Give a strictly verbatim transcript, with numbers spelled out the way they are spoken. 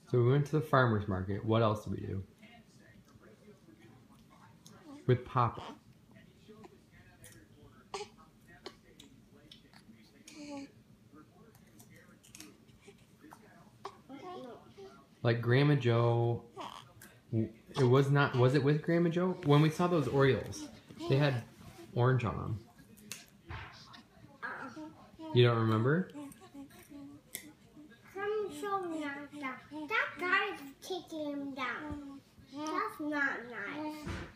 So we went to the farmer's market. What else did we do? With Papa. Like Grandma Joe, it was not, was it with Grandma Joe? When we saw those Oreos, they had orange on them. You don't remember? Come show me that. That guy is taking him down. That's not nice.